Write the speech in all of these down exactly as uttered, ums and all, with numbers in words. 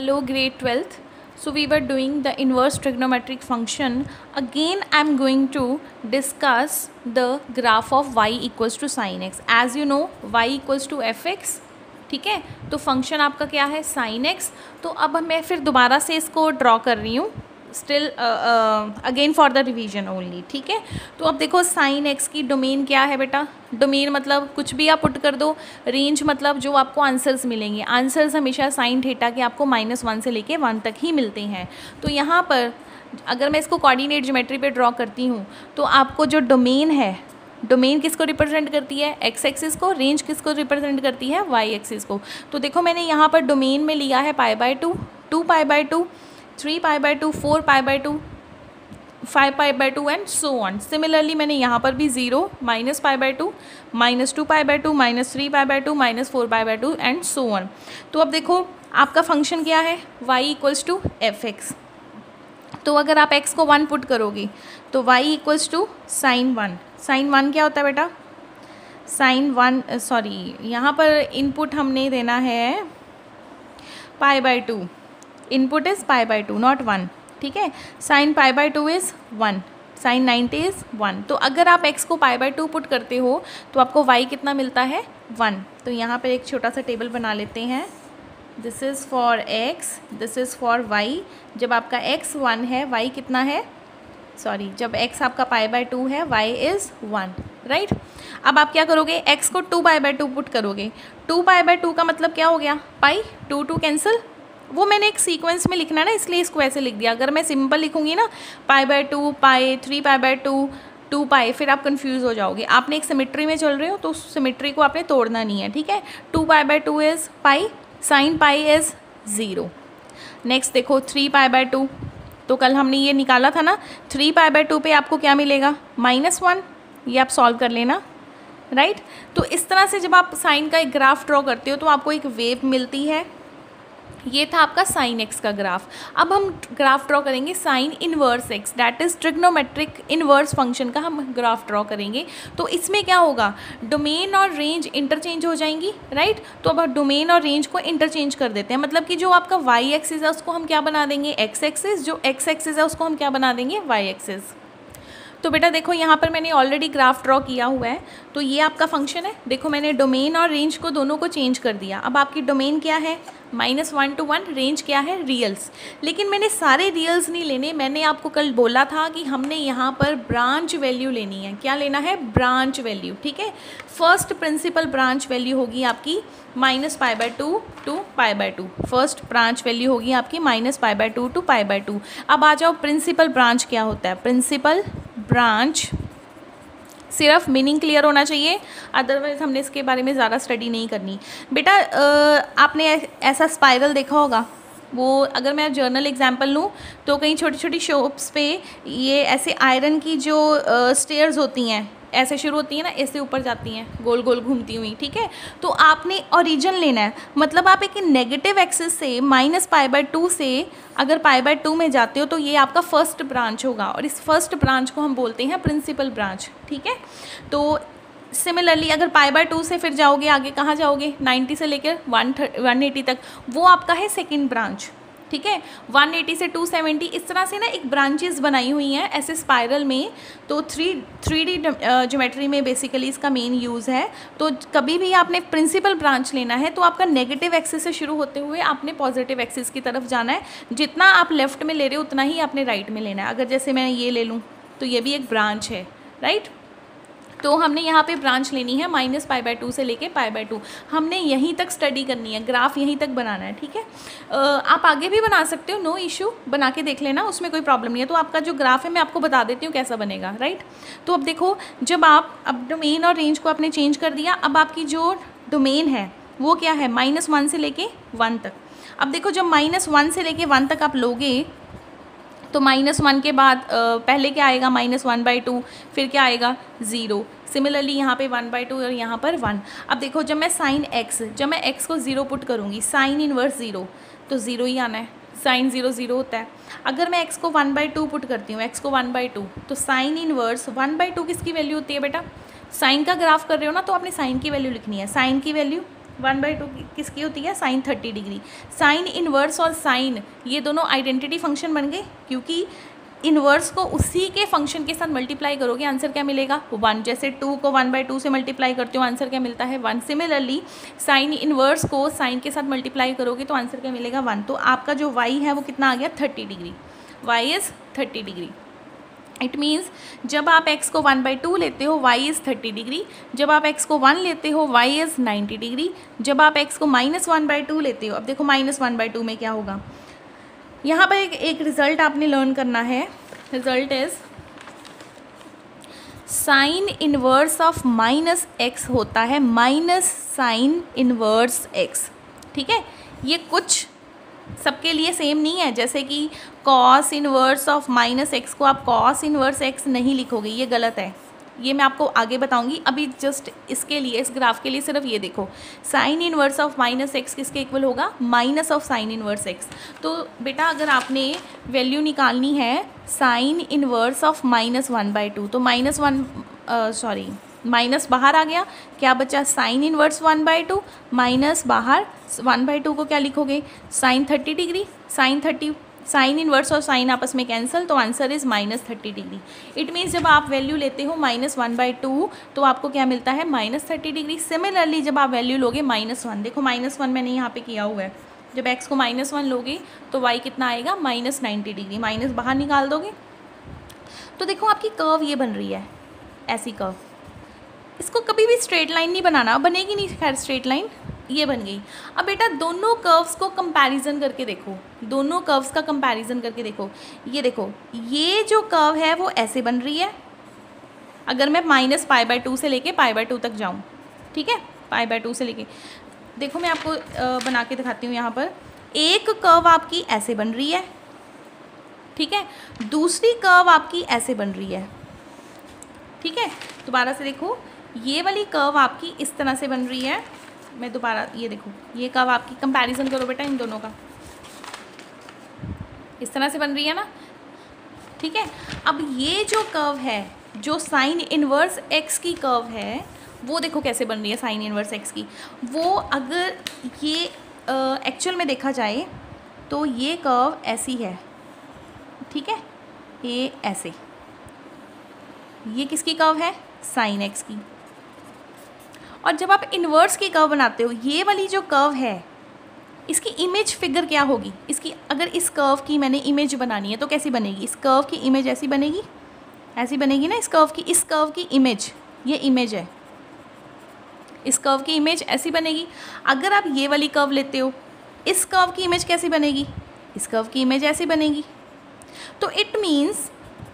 Hello, grade twelfth. So we were doing the inverse trigonometric function. Again I am going to discuss the graph of y equals to sin x. As you know, y equals to fx. ठीक है, तो function आपका क्या है sin x. तो अब मैं फिर दोबारा से इसको ड्रॉ कर रही हूँ, still again for the revision only. ठीक है, तो अब देखो साइन एक्स की डोमेन क्या है बेटा. डोमेन मतलब कुछ भी आप पुट कर दो, रेंज मतलब जो आपको आंसर्स मिलेंगे. आंसर्स हमेशा साइन थीटा के आपको माइनस वन से लेके वन तक ही मिलते हैं. तो यहाँ पर अगर मैं इसको कोऑर्डिनेट ज्योमेट्री पे ड्रॉ करती हूँ तो आपको जो डोमेन है, डोमेन किसको रिप्रेजेंट करती है, एक्स एक्सिस को. रेंज किसको रिप्रेजेंट करती है, वाई एक्सिस को. तो देखो मैंने यहाँ पर डोमेन में लिया है pi by two, to pi by two, three pi by two, four pi by two, five pi by two and so on. Similarly मैंने यहाँ पर भी zero, minus pi by two, minus two pi by two, minus three pi by two, minus four pi by two and so on. तो अब देखो आपका function क्या है, y equals to f x. तो अगर आप x को वन पुट करोगे तो y equals to sine one. Sine one क्या होता है बेटा, साइन वन सॉरी यहाँ पर इनपुट हमने देना है pi by two. Input is pi by two not one. ठीक है, sine pi by two is one, sine ninety is one. तो अगर आप x को पाई बाय टू पुट करते हो तो आपको y कितना मिलता है, वन. तो यहाँ पर एक छोटा सा टेबल बना लेते हैं. This is for x, this is for y. जब आपका x वन है, y कितना है, सॉरी जब x आपका पाई बाय टू है, y इज़ वन. राइट, अब आप क्या करोगे, x को two pi by two put करोगे. टू पाई बाय टू का मतलब क्या हो गया, पाई. To to cancel. वो मैंने एक सीक्वेंस में लिखना है ना, इसलिए इसको ऐसे लिख दिया. अगर मैं सिंपल लिखूंगी ना, pi by two, pi, three pi by two, to pi, फिर आप कंफ्यूज हो जाओगे. आपने एक सिमेट्री में चल रहे हो तो उस सिमेट्री को आपने तोड़ना नहीं है. ठीक है, two pi by two is pi, sine pi is zero. Next देखो थ्री पाई बाय टू, तो कल हमने ये निकाला था ना, थ्री पाई बाय टू पे आपको क्या मिलेगा, माइनस वन. ये आप सॉल्व कर लेना. Right right? तो इस तरह से जब आप साइन का एक ग्राफ ड्रॉ करते हो तो आपको एक वेव मिलती है. ये था आपका साइन एक्स का ग्राफ. अब हम ग्राफ ड्रॉ करेंगे sine inverse x, that is trigonometric inverse function का हम ग्राफ ड्रॉ करेंगे. तो इसमें क्या होगा, डोमेन और रेंज इंटरचेंज हो जाएंगी. Right right? तो अब डोमेन और रेंज को इंटरचेंज कर देते हैं. मतलब कि जो आपका वाई एक्सिस है उसको हम क्या बना देंगे, एक्स एक्सिस. जो एक्स एक्सिस है उसको हम क्या बना देंगे, वाई एक्सिस. तो बेटा देखो यहाँ पर मैंने ऑलरेडी ग्राफ ड्रॉ किया हुआ है. तो ये आपका फंक्शन है. देखो मैंने डोमेन और रेंज को दोनों को चेंज कर दिया. अब आपकी डोमेन क्या है, minus one to one. Range क्या है, रियल्स. लेकिन मैंने सारे रियल्स नहीं लेने. मैंने आपको कल बोला था कि हमने यहाँ पर ब्रांच वैल्यू लेनी है. क्या लेना है, ब्रांच वैल्यू. ठीक है, फर्स्ट प्रिंसिपल ब्रांच वैल्यू होगी आपकी minus pi by two to pi by two. First branch value होगी आपकी minus pi by two to pi by two. अब आ जाओ प्रिंसिपल ब्रांच क्या होता है. प्रिंसिपल ब्रांच, सिर्फ मीनिंग क्लियर होना चाहिए, अदरवाइज हमने इसके बारे में ज़्यादा स्टडी नहीं करनी. बेटा आपने ऐसा स्पाइरल देखा होगा. वो अगर मैं जर्नल एग्जांपल लूँ तो कहीं छोटी छोटी शॉप्स पे ये ऐसे आयरन की जो स्टेयर्स होती हैं, ऐसे शुरू होती हैं ना, ऐसे ऊपर जाती हैं गोल गोल घूमती हुई. ठीक है, तो आपने ओरिजिन लेना है. मतलब आप एक नेगेटिव एक्सिस से माइनस पाई बाय टू से अगर पाई बाय टू में जाते हो तो ये आपका फर्स्ट ब्रांच होगा. और इस फर्स्ट ब्रांच को हम बोलते हैं प्रिंसिपल ब्रांच. ठीक है, तो सिमिलरली अगर पाई बाय टू से फिर जाओगे आगे, कहाँ जाओगे, नाइन्टी से लेकर वन वन एटी तक, वो आपका है सेकेंड ब्रांच. ठीक है, वन एटी से टू सेवेंटी, इस तरह से ना एक ब्रांचेस बनाई हुई हैं ऐसे स्पाइरल में. तो थ्री थ्री डी ज्योमेट्री में बेसिकली इसका मेन यूज़ है. तो कभी भी आपने प्रिंसिपल ब्रांच लेना है तो आपका नेगेटिव एक्सिस से शुरू होते हुए आपने पॉजिटिव एक्सिस की तरफ जाना है. जितना आप लेफ्ट में ले रहे हो उतना ही आपने राइट में लेना है. अगर जैसे मैं ये ले लूँ तो ये भी एक ब्रांच है. राइट, तो हमने यहाँ पे ब्रांच लेनी है माइनस पाई बाय टू से लेके पाई बाय टू. हमने यहीं तक स्टडी करनी है, ग्राफ यहीं तक बनाना है. ठीक है, आप आगे भी बना सकते हो, नो इशू, बना के देख लेना, उसमें कोई प्रॉब्लम नहीं है. तो आपका जो ग्राफ है मैं आपको बता देती हूँ कैसा बनेगा. राइट, तो अब देखो जब आप अब डोमेन और रेंज को आपने चेंज कर दिया. अब आपकी जो डोमेन है वो क्या है, माइनस वन से लेके वन तक. अब देखो जब माइनस वन से लेके वन तक आप लोगे तो माइनस वन के बाद आ, पहले क्या आएगा, माइनस वन बाई टू, फिर क्या आएगा, ज़ीरो. सिमिलरली यहाँ पे वन बाई टू और यहाँ पर वन. अब देखो जब मैं साइन एक्स, जब मैं एक्स को ज़ीरो पुट करूँगी, साइन इनवर्स ज़ीरो, तो ज़ीरो ही आना है. साइन ज़ीरो ज़ीरो होता है. अगर मैं एक्स को वन बाई टू पुट करती हूँ, एक्स को वन बाई टू, तो sine inverse one by two किसकी वैल्यू होती है बेटा, साइन का ग्राफ कर रहे हो ना, तो आपने साइन की वैल्यू लिखनी है. साइन की वैल्यू वन बाई टू किसकी होती है, sine thirty degree. Sine inverse और साइन ये दोनों आइडेंटिटी फंक्शन बन गए, क्योंकि इन्वर्स को उसी के फंक्शन के साथ मल्टीप्लाई करोगे आंसर क्या मिलेगा, वन। जैसे टू को वन बाई टू से मल्टीप्लाई करते हो आंसर क्या मिलता है, वन। सिमिलरली साइन इन्वर्स को साइन के साथ मल्टीप्लाई करोगे तो आंसर क्या मिलेगा, वन। तो आपका जो वाई है वो कितना आ गया, thirty degree. Y is thirty degree. It means जब आप x को वन बाई टू लेते हो y इज़ थर्टी डिग्री, जब आप x को वन लेते हो y इज़ नाइन्टी डिग्री, जब आप x को माइनस वन बाई टू लेते हो, अब देखो माइनस वन बाई टू में क्या होगा, यहाँ पर एक एक रिजल्ट आपने लर्न करना है। Result is sine inverse of minus x होता है माइनस साइन इनवर्स एक्स। ठीक है, ये कुछ सबके लिए सेम नहीं है, जैसे कि cos inverse of minus x को आप कॉस इनवर्स एक्स नहीं लिखोगे, ये गलत है। ये मैं आपको आगे बताऊंगी, अभी जस्ट इसके लिए, इस ग्राफ के लिए सिर्फ ये देखो, sine inverse of minus x किसके इक्वल होगा, minus of sine inverse x. तो बेटा अगर आपने वैल्यू निकालनी है sine inverse of minus one by two, तो माइनस वन सॉरी माइनस बाहर आ गया, क्या बचा, sine inverse one by two minus बाहर वन बाई टू को क्या लिखोगे, sine thirty degree. Sine thirty sine inverse और साइन आपस में कैंसिल, तो answer is minus thirty degree. It means जब आप वैल्यू लेते हो माइनस वन बाई टू तो आपको क्या मिलता है, माइनस थर्टी डिग्री। सिमिलरली जब आप वैल्यू लोगे माइनस वन, देखो माइनस वन मैंने यहाँ पे किया हुआ है, जब एक्स को माइनस वन लोगे तो वाई कितना आएगा, माइनस नाइन्टी डिग्री। माइनस बाहर निकाल दोगे तो देखो आपकी कर्व ये बन रही है, ऐसी कर्व। इसको कभी भी स्ट्रेट लाइन नहीं बनाना, बनेगी नहीं खैर स्ट्रेट लाइन, ये बन गई। अब बेटा दोनों कर्व्स को कंपैरिजन करके देखो, दोनों कर्व्स का कंपैरिजन करके देखो। ये देखो ये जो कर्व है वो ऐसे बन रही है, अगर मैं माइनस पाई बाय टू से लेके पाई बाय टू तक जाऊँ, ठीक है, पाई बाय टू से लेके, देखो मैं आपको बना के दिखाती हूँ। यहाँ पर एक कर्व आपकी ऐसे बन रही है, ठीक है, दूसरी कर्व आपकी ऐसे बन रही है, ठीक है। दोबारा से देखो, ये वाली कर्व आपकी इस तरह से बन रही है, मैं दोबारा ये देखो, ये कर्व आपकी, कंपैरिजन करो बेटा इन दोनों का, इस तरह से बन रही है ना, ठीक है। अब ये जो कर्व है, जो साइन इनवर्स एक्स की कर्व है, वो देखो कैसे बन रही है साइन इनवर्स एक्स की। वो अगर ये एक्चुअल में देखा जाए तो ये कर्व ऐसी है, ठीक है, ये ऐसे, ये किसकी कर्व है, साइन एक्स की। और जब आप इन्वर्स की कर्व बनाते हो, ये वाली जो कर्व है इसकी इमेज फिगर क्या होगी, इसकी अगर इस कर्व की मैंने इमेज बनानी है तो कैसी बनेगी, इस कर्व की इमेज ऐसी बनेगी, ऐसी बनेगी ना, इस कर्व की, इस कर्व की इमेज, ये इमेज है, इस कर्व की इमेज ऐसी बनेगी। अगर आप ये वाली कर्व लेते हो, इस कर्व की इमेज कैसी बनेगी, इस कर्व की इमेज ऐसी बनेगी। तो इट मीन्स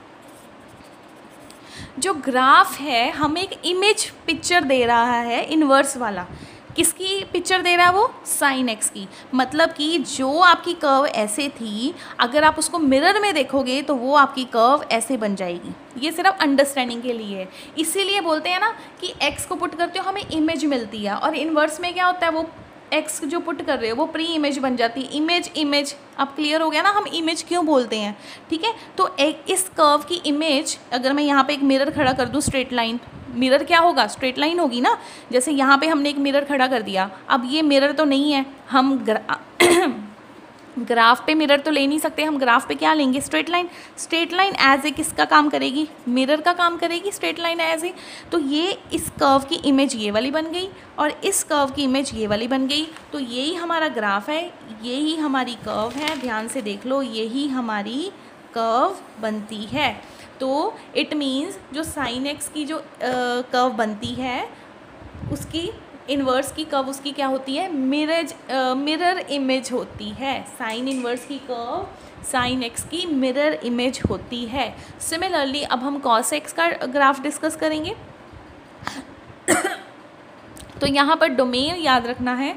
जो ग्राफ है हमें एक इमेज पिक्चर दे रहा है, इन्वर्स वाला। किसकी पिक्चर दे रहा है वो, साइन एक्स की। मतलब कि जो आपकी कर्व ऐसे थी, अगर आप उसको मिरर में देखोगे तो वो आपकी कर्व ऐसे बन जाएगी। ये सिर्फ अंडरस्टैंडिंग के लिए है, इसीलिए बोलते हैं ना कि एक्स को पुट करते हो हमें इमेज मिलती है, और इन्वर्स में क्या होता है, वो एक्स जो पुट कर रहे हो वो प्री इमेज बन जाती है। इमेज इमेज अब क्लियर हो गया ना, हम इमेज क्यों बोलते हैं, ठीक है। तो एक इस कर्व की इमेज, अगर मैं यहाँ पे एक मिरर खड़ा कर दूँ, स्ट्रेट लाइन, मिरर क्या होगा, स्ट्रेट लाइन होगी ना। जैसे यहाँ पे हमने एक मिरर खड़ा कर दिया, अब ये मिरर तो नहीं है, हम ग्रा ग्राफ पे मिरर तो ले नहीं सकते, हम ग्राफ पे क्या लेंगे, straight line. Straight line as a किसका काम करेगी, मिरर का काम करेगी स्ट्रेट लाइन एज ए। तो ये इस कर्व की इमेज ये वाली बन गई, और इस कर्व की इमेज ये वाली बन गई। तो यही हमारा ग्राफ है, यही हमारी कर्व है, ध्यान से देख लो, यही हमारी कर्व बनती है। तो इट मीन्स जो साइन एक्स की जो कर्व बनती है, उसकी इन्वर्स की कर्व उसकी क्या होती है, मिरज मिरर इमेज होती है। साइन इन्वर्स की कर्व साइन एक्स की मिरर इमेज होती है। सिमिलरली अब हम कॉस एक्स का ग्राफ डिस्कस करेंगे। तो यहाँ पर डोमेन याद रखना है,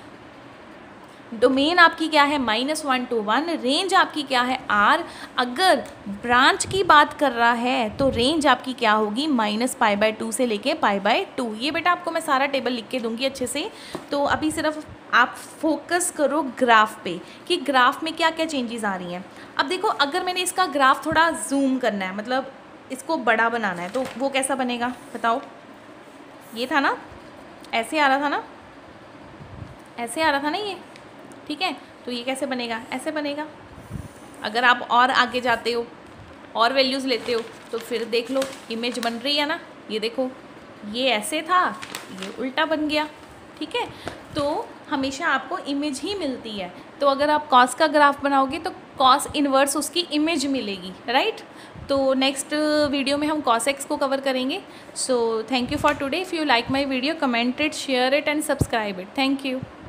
डोमेन आपकी क्या है, minus one to one. Range आपकी क्या है, आर। अगर ब्रांच की बात कर रहा है तो रेंज आपकी क्या होगी, माइनस पाई बाय टू से लेके पाई बाय टू। ये बेटा आपको मैं सारा टेबल लिख के दूंगी अच्छे से। तो अभी सिर्फ आप फोकस करो ग्राफ पे कि ग्राफ में क्या क्या चेंजेस आ रही हैं। अब देखो, अगर मैंने इसका ग्राफ थोड़ा जूम करना है, मतलब इसको बड़ा बनाना है, तो वो कैसा बनेगा बताओ। ये था ना, ऐसे आ रहा था ना, ऐसे आ रहा था ना ये, ठीक है। तो ये कैसे बनेगा, ऐसे बनेगा। अगर आप और आगे जाते हो और वैल्यूज़ लेते हो तो फिर देख लो इमेज बन रही है ना, ये देखो ये ऐसे था, ये उल्टा बन गया, ठीक है। तो हमेशा आपको इमेज ही मिलती है। तो अगर आप कॉस का ग्राफ बनाओगे तो कॉस इनवर्स उसकी इमेज मिलेगी, राइट। तो नेक्स्ट वीडियो में हम कॉस एक्स को कवर करेंगे। So thank you for today. If you like my video, comment it, share it and subscribe it. Thank you.